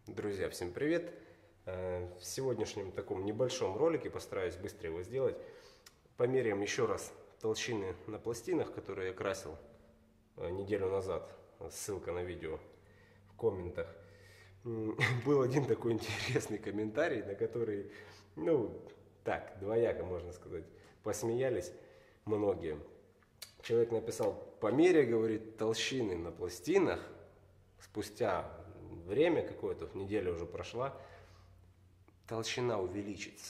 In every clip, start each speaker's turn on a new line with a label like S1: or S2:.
S1: Друзья, всем привет! В сегодняшнем таком небольшом ролике, постараюсь быстро его сделать, померяем еще раз толщины на пластинах, которые я красил неделю назад. Ссылка на видео в комментах. Был один такой интересный комментарий, на который, так, двояко можно сказать, посмеялись многие. Человек написал: померяй, говорит, толщины на пластинах спустя время какое-то, неделя уже прошла, толщина увеличится.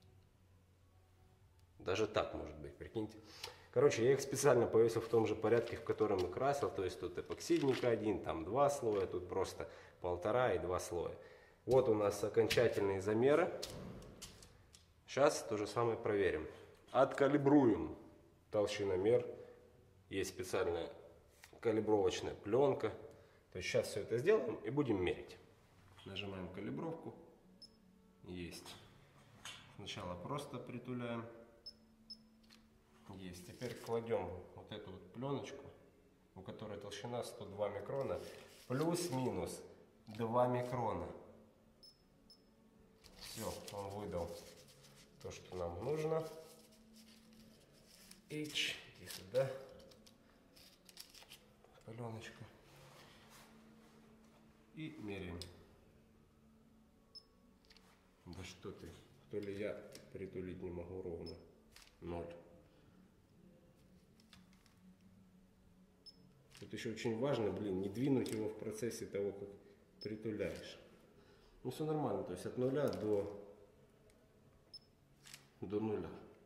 S1: Даже так может быть, прикиньте. Короче, я их специально повесил в том же порядке, в котором и красил. То есть тут эпоксидника один, там 2 слоя, тут просто 1,5 и 2 слоя. Вот у нас окончательные замеры. Сейчас то же самое проверим. Откалибруем толщиномер. Есть специальная калибровочная пленка. То есть сейчас все это сделаем и будем мерить. Нажимаем калибровку. Есть. Сначала просто притуляем. Есть. Теперь кладем вот эту вот пленочку, у которой толщина 102 микрона, плюс-минус 2 микрона. Все, он выдал то, что нам нужно. Иди сюда. Пленочка. И меряем. Да что ты, то ли я притулить не могу ровно. 0. Тут еще очень важно, не двинуть его в процессе того, как притуляешь. Ну все нормально, то есть от 0 до 0.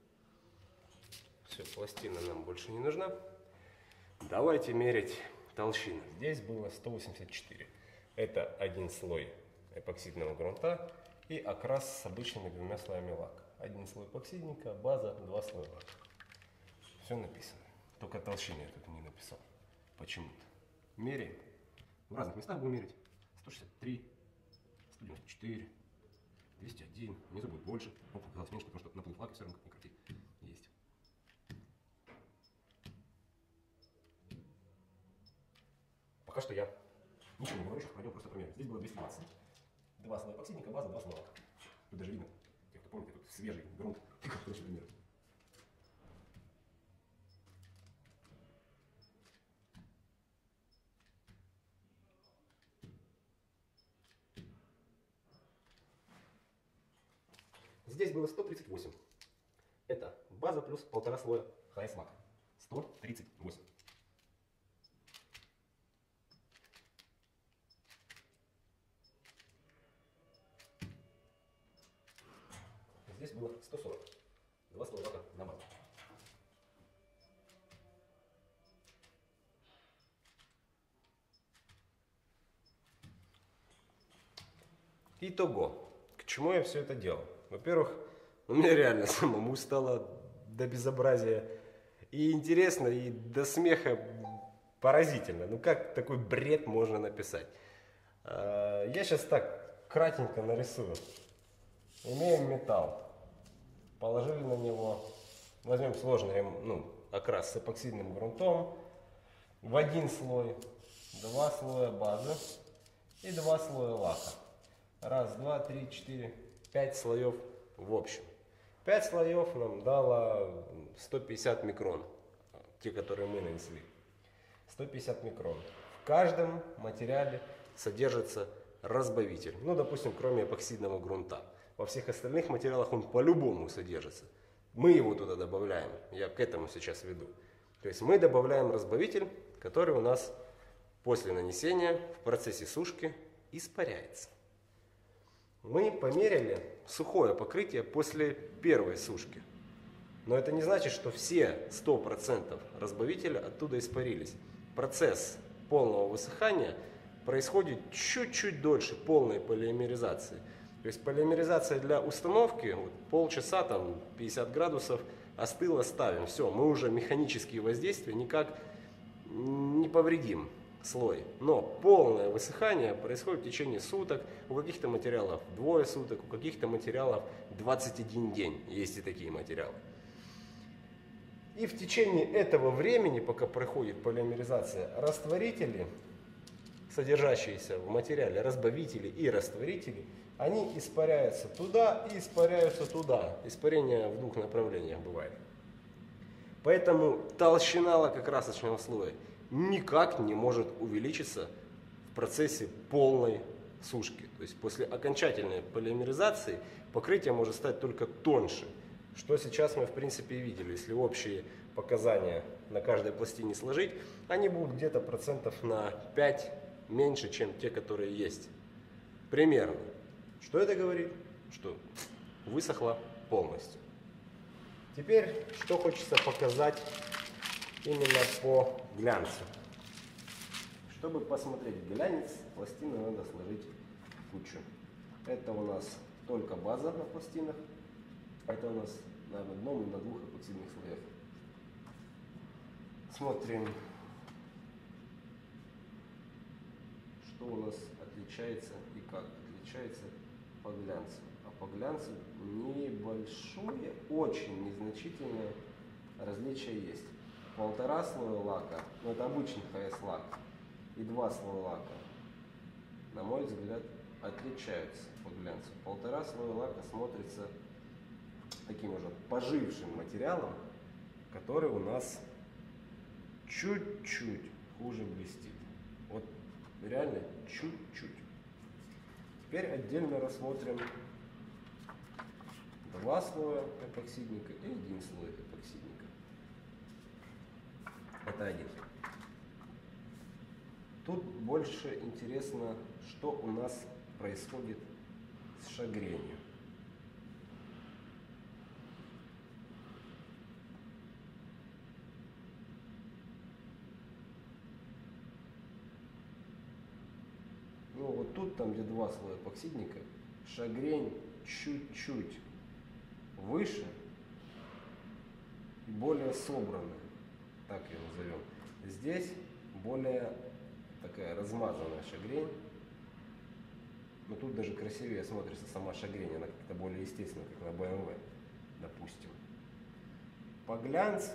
S1: Все, пластина нам больше не нужна. Давайте мерить толщину. Здесь было 184. Это один слой эпоксидного грунта и окрас с обычными 2 слоями лака. Один слой эпоксидника, база, 2 слоя лака. Все написано. Только толщины я тут не написал. Почему-то. Меряем. В разных местах будем мерить. 163, 194, 201. Внизу будет больше. Вот показалось меньше, потому что наплыв лака все равно как ни крути. Есть. Пока что я ничего не говорю, сейчас пройдем просто промерим. Здесь было 220. 2 слоя эпоксидника, база, 2 слоя лака. Тут даже видно, те, кто помнит, тут свежий грунт. Короче, примерно. Здесь было 138. Это база плюс 1,5 слоя ХС лака. 138. Здесь было 140. 2 слоя лака на базу. Итого. К чему я все это делал? Во-первых, мне реально самому стало до безобразия и интересно, и до смеха поразительно. Ну как такой бред можно написать? Я сейчас так кратенько нарисую. Имеем металл. Положили на него, возьмем сложный окрас с эпоксидным грунтом. В один слой 2 слоя базы и 2 слоя лака. Раз, два, три, 4, 5 слоев в общем. 5 слоев нам дало 150 микрон, те, которые мы нанесли. 150 микрон. В каждом материале содержится разбавитель. Ну, допустим, кроме эпоксидного грунта. Во всех остальных материалах он по-любому содержится. Мы его туда добавляем. Я к этому сейчас веду. То есть мы добавляем разбавитель, который у нас после нанесения в процессе сушки испаряется. Мы померяли сухое покрытие после первой сушки. Но это не значит, что все 100% разбавителя оттуда испарились. Процесс полного высыхания происходит чуть-чуть дольше полной полимеризации. То есть полимеризация для установки, вот, полчаса, 50 градусов, остыло, ставим. Все, мы уже механические воздействия никак не повредим слой. Но полное высыхание происходит в течение суток. У каких-то материалов 2 суток, у каких-то материалов 21 день. Есть и такие материалы. И в течение этого времени, пока проходит полимеризация, растворители содержащиеся в материале разбавители и растворители, они испаряются туда и испаряются туда. Испарение в двух направлениях бывает. Поэтому толщина лакокрасочного слоя никак не может увеличиться в процессе полной сушки. То есть после окончательной полимеризации покрытие может стать только тоньше. Что сейчас мы в принципе и видели. Если общие показания на каждой пластине сложить, они будут где-то процентов на 5 меньше, чем те, которые есть. Примерно. Что это говорит? Что высохло полностью. Теперь, что хочется показать именно по глянцу. Чтобы посмотреть глянец, пластины надо сложить в кучу. Это у нас только база на пластинах. Это у нас на одном и на двух эпоксидных слоях. Смотрим, что у нас отличается и как отличается по глянцу. А по глянцу небольшое, очень незначительное различие есть. 1,5 слоя лака, но это обычный ХС-лак, и 2 слоя лака, на мой взгляд, отличаются по глянцу. 1,5 слоя лака смотрится таким уже пожившим материалом, который у нас чуть-чуть хуже блестит. Вот реально чуть-чуть. Теперь отдельно рассмотрим 2 слоя эпоксидника и 1 слой эпоксидника. Это один. Тут больше интересно, что у нас происходит с шагренью. Ну вот тут, там где 2 слоя эпоксидника, шагрень чуть-чуть выше и более собранная, так ее назовем. Здесь более такая размазанная шагрень, но тут даже красивее смотрится сама шагрень, она как-то более естественная, как на BMW, допустим. По глянцу,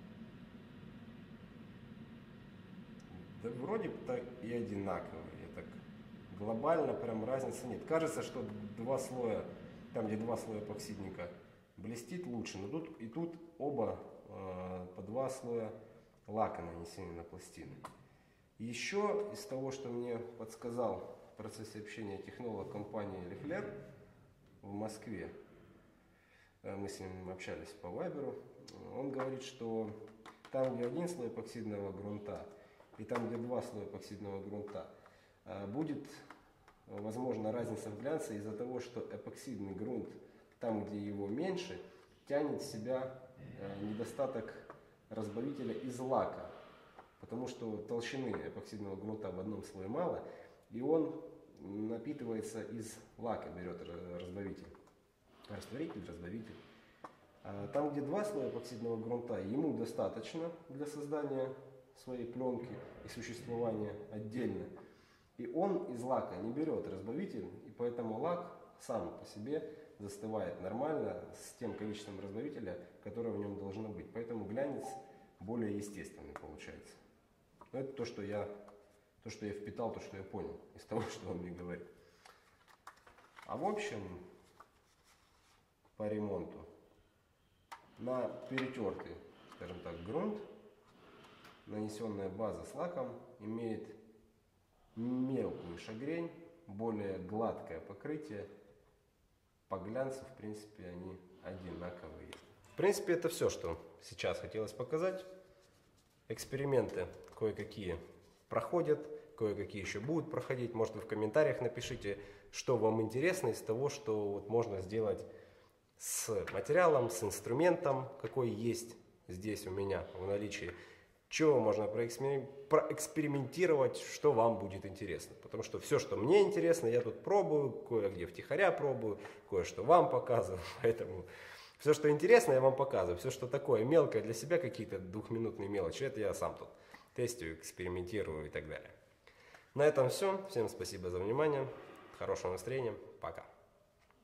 S1: да вроде бы и одинаковые, так глобально прям разницы нет. Кажется, что 2 слоя, там где 2 слоя эпоксидника, блестит лучше, но тут и тут оба по 2 слоя лака нанесены на пластины. Еще из того, что мне подсказал в процессе общения технолог компании Лефлер в Москве, мы с ним общались по вайберу, он говорит, что там, где 1 слой эпоксидного грунта и там, где 2 слоя эпоксидного грунта, будет, возможно, разница в глянце из-за того, что эпоксидный грунт, там, где его меньше, тянет в себя недостаток разбавителя из лака. Потому что толщины эпоксидного грунта в одном слое мало, и он напитывается из лака, берет разбавитель. Растворитель, разбавитель. А там, где 2 слоя эпоксидного грунта, ему достаточно для создания своей пленки и существования отдельно. И он из лака не берет разбавитель, и поэтому лак сам по себе застывает нормально с тем количеством разбавителя, которое в нем должно быть. Поэтому глянец более естественный получается. Но это то, что я впитал, то, что я понял из того, что он мне говорит. А в общем, по ремонту, на перетертый, скажем так, грунт, нанесенная база с лаком имеет мелкую шагрень, более гладкое покрытие. По глянцу, в принципе, они одинаковые. В принципе, это все, что сейчас хотелось показать. Эксперименты кое-какие проходят, кое-какие еще будут проходить. Может, вы в комментариях напишите, что вам интересно из того, что вот можно сделать с материалом, с инструментом, какой есть здесь у меня в наличии. Чего можно проэкспериментировать, что вам будет интересно. Потому что все, что мне интересно, я тут пробую, кое-где втихаря пробую, кое-что вам показываю. Поэтому все, что интересно, я вам показываю. Все, что такое мелкое для себя, какие-то двухминутные мелочи, это я сам тут тестирую, экспериментирую и так далее. На этом все. Всем спасибо за внимание. Хорошего настроения. Пока.